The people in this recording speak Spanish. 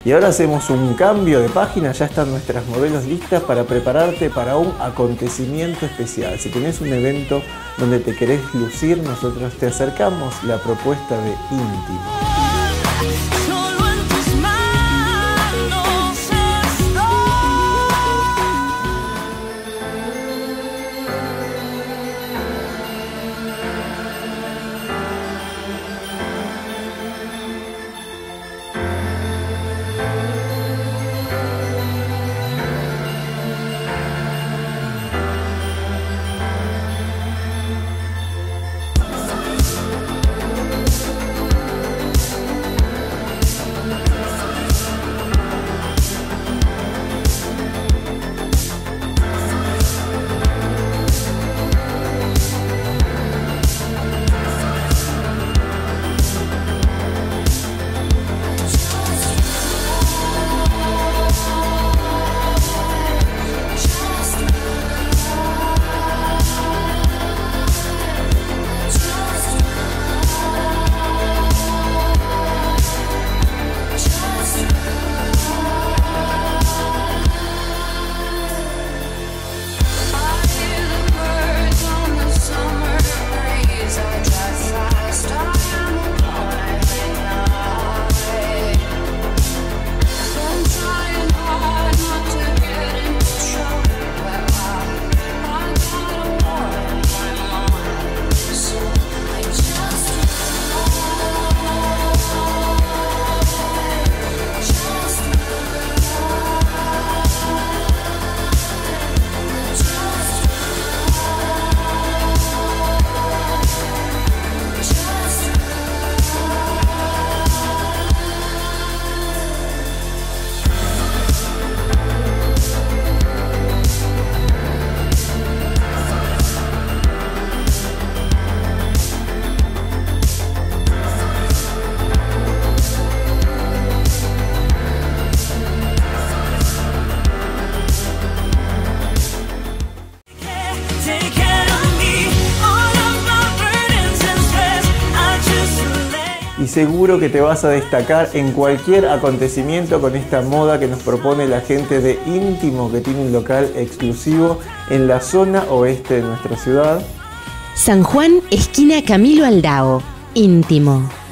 Y ahora hacemos un cambio de página, ya están nuestras modelos listas para prepararte para un acontecimiento especial. Si tenés un evento donde te querés lucir, nosotros te acercamos la propuesta de Íntimo. Y seguro que te vas a destacar en cualquier acontecimiento con esta moda que nos propone la gente de Íntimo, que tiene un local exclusivo en la zona oeste de nuestra ciudad. San Juan, esquina Camilo Aldao. Íntimo.